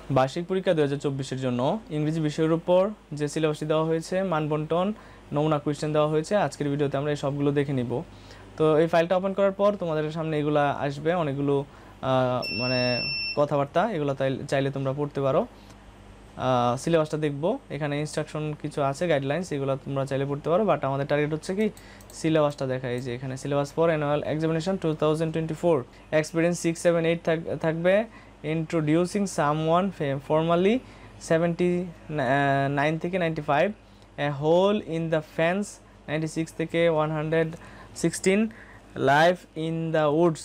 বার্ষিক পরীক্ষা 2024-এর জন্য ইংরেজি বিষয়ের উপর যে সিলেবাসটি দেওয়া হয়েছে, মানবন্টন, নমুনা কোয়েশ্চেন দেওয়া হয়েছে। আজকের ভিডিওতে আমরা এই সবগুলো দেখে নিব। তো এই ফাইলটা ওপেন করার পর তোমাদের সামনে এগুলো আসবে, অনেকগুলো মানে কথাবার্তা, এগুলো চাইলে তোমরা পড়তে পারো। সিলেবাসটা দেখবো, এখানে ইনস্ট্রাকশন কিছু আছে, গাইডলাইন্স, এগুলো তোমরা চাইলে পড়তে পারো। বাট আমাদের টার্গেট হচ্ছে কি সিলেবাসটা দেখা। এই যে এখানে syllabus for annual examination 2024 experience 6, 7, 8 থাকবে। ইন্ট্রোডিউসিং সামওয়ান ফর্মালি 79 থেকে 95, a hole in the fence 96 থেকে 116, life in the woods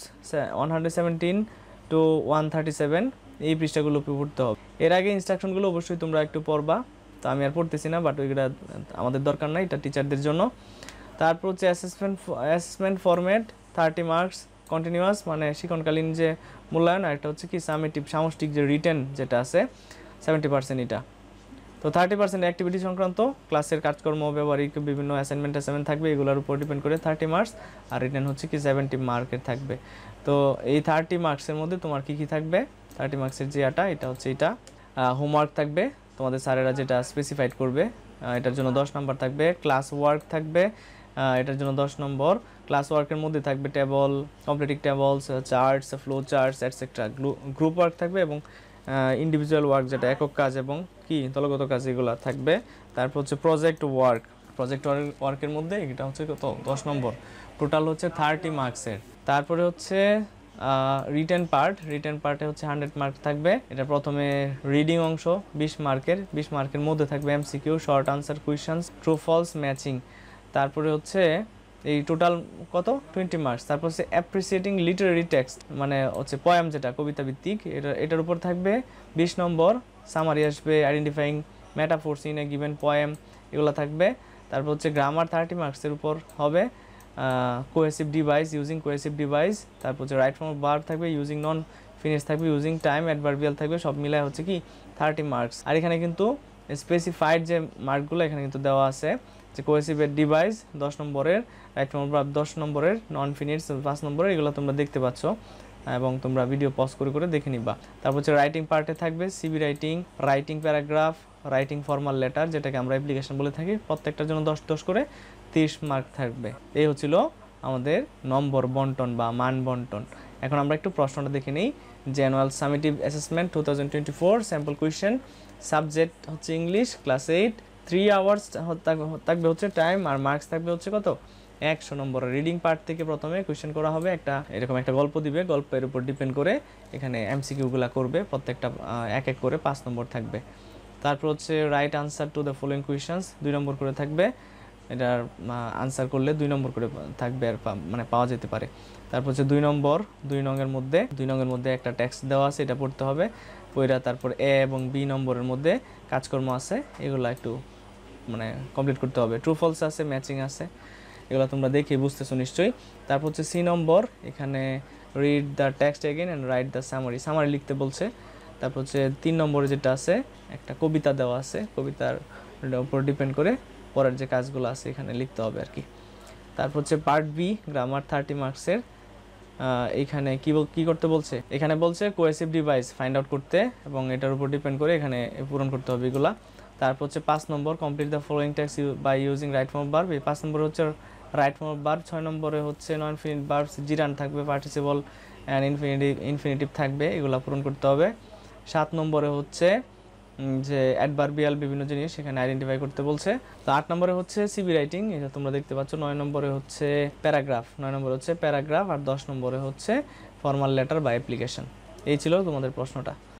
117 to 137। এই পৃষ্ঠাগুলো পড়তে হবে। এর আগে ইনস্ট্রাকশনগুলো অবশ্যই তোমরা একটু পড়বা, তো আমি আর পড়তেছি না, বাট ওইগুলো আমাদের দরকার নাই, এটা টিচারদের জন্য। তারপর হচ্ছে অ্যাসেসমেন্ট ফরম্যাট 30 মার্কস কন্টিনিউয়াস, মানে শিক্ষণকালীন যে মূল্যায়ন, আর একটা হচ্ছে কি সামেটিভ সামষ্টিক যে রিটেন যেটা আছে 70%। এটা তো 30% অ্যাক্টিভিটি সংক্রান্ত ক্লাসের কাজকর্ম, ব্যবহারিক বিভিন্ন অ্যাসাইনমেন্ট থাকবে, এগুলোর উপর ডিপেন্ড করে 30 মার্কস, আর রিটেন হচ্ছে কি 70 মার্কের থাকবে। তো এই 30 মার্কসের মধ্যে তোমার কি কি থাকবে, 30 মার্কসের যে এটা হচ্ছে এটা হোমওয়ার্ক থাকবে, তোমাদের স্যারেরা যেটা স্পেসিফাইড করবে, এটার জন্য 10 নম্বর থাকবে। ক্লাস ওয়ার্ক থাকবে, এটার জন্য 10 নম্বর। ক্লাস ওয়ার্কের মধ্যে থাকবে table, completing tables, charts, flow charts etcetera. Group work থাকবে এবং ইন্ডিভিজুয়াল ওয়ার্ক যেটা একক কাজ এবং কি দলগত কাজ, এগুলো থাকবে। তারপর হচ্ছে প্রজেক্ট ওয়ার্কের মধ্যে এটা হচ্ছে কত 10 নম্বর, টোটাল হচ্ছে 30 মার্কসের। তারপরে হচ্ছে রিটেন পার্টে হচ্ছে 100 মার্ক থাকবে। এটা প্রথমে রিডিং অংশ 20 মার্কের মধ্যে থাকবে MCQ, short answer questions, true false matching. তারপরে হচ্ছে এই টোটাল কত 20 মার্কস। তারপর হচ্ছে অ্যাপ্রিসিয়েটিং লিটারেরি টেক্সট, মানে হচ্ছে পয়েম যেটা কবিতা ভিত্তিক, এটার উপর থাকবে 20 নম্বর। সামারি আসবে, identifying metaphors in a given poem, এগুলো থাকবে। তারপর হচ্ছে গ্রামার 30 মার্কসের উপর হবে, cohesive device, using cohesive device. তারপর হচ্ছে রাইট ফর্ম অফ ভার্ব থাকবে, ইউজিং নন ফিনিশ থাকবে, ইউজিং টাইম, অ্যাডভার্বিয়াল থাকবে, সব মিলায় হচ্ছে কি 30 মার্কস। আর এখানে কিন্তু স্পেসিফাইড যে মার্কগুলো এখানে কিন্তু দেওয়া আছে, যে কোহেসিভ ডিভাইস 10 নম্বরের, রাইট ফর্ম অফ ভার্ব 10 নম্বরের, নন ফিনিশ 5 নম্বরের, এগুলো তোমরা দেখতে পাচ্ছ এবং তোমরা ভিডিও পজ করে দেখে নিবা। তারপর হচ্ছে রাইটিং পার্টে থাকবে CV writing paragraph, writing formal letter, যেটাকে আমরা অ্যাপ্লিকেশন বলে থাকি, প্রত্যেকটার জন্য 10 করে 30 মার্ক থাকবে। এই হচ্ছিল আমাদের নম্বর বন্টন বা মান বন্টন। এখন আমরা একটু প্রশ্নটা দেখে নিই। যে annual summative assessment 2024 sample question, subject হচ্ছে ইংলিশ, ক্লাস 8, 3 আওয়ার্স থাকবে হচ্ছে টাইম, আর মার্কস থাকবে হচ্ছে কত 100 নম্বরের। রিডিং পার্ট থেকে প্রথমে কোয়েশ্চেন করা হবে, এরকম একটা গল্প দিবে, গল্পের উপর ডিপেন্ড করে এখানে এমসিকিউগুলো করবে, প্রত্যেকটা এক এক করে 5 নম্বর থাকবে। তারপর হচ্ছে write answer to the following questions 2 নম্বর করে থাকবে, এটার আনসার করলে 2 নম্বর করে থাকবে, আর মানে পাওয়া যেতে পারে। তারপর হচ্ছে 2 নংয়ের মধ্যে একটা টেক্সট দেওয়া আছে, এটা পড়তে হবে পড়া। তারপর এ এবং বি নম্বরের মধ্যে কাজকর্ম আছে, এগুলো একটু মানে কমপ্লিট করতে হবে। ট্রু ফলস আছে, ম্যাচিং আছে, এগুলো তোমরা দেখে বুঝতেছো নিশ্চয়ই। তারপর হচ্ছে সি নম্বর, এখানে read the text again and write the summary লিখতে বলছে। তারপর হচ্ছে 3 নম্বরে যেটা আছে, একটা কবিতা দেওয়া আছে, কবিতার উপর ডিপেন্ড করে পরের যে কাজগুলো আছে এখানে লিখতে হবে আর কি। তারপর হচ্ছে পার্ট বি গ্রামার 30 মার্কসের, এইখানে কি করতে বলছে, এখানে বলছে কোহেসিভ ডিভাইস ফাইন্ড আউট করতে, এবং এটার উপর ডিপেন্ড করে এখানে পূরণ করতে হবে এগুলা। তারপর হচ্ছে 5 নম্বর complete the following text by using right form of verb, এই 5 নম্বরে হচ্ছে রাইট ফর্ম অফ ভার্ব। 6 নম্বরে হচ্ছে নন ফিনিট ভার্বস, জিরান থাকবে, পার্টিসিপল অ্যান্ড ইনফিনিটিভ থাকবে, এগুলা পূরণ করতে হবে। 7 নম্বরে হচ্ছে যে অ্যাডভার্বিয়াল বিভিন্ন জিনিস সেখানে আইডেন্টিফাই করতে বলছে। তো 8 নম্বরে হচ্ছে সিবি রাইটিং, এটা তোমরা দেখতে পাচ্ছ। 9 নম্বরে হচ্ছে প্যারাগ্রাফ, আর 10 নম্বরে হচ্ছে ফর্মাল লেটার বা অ্যাপ্লিকেশন। এই ছিল তোমাদের প্রশ্নটা।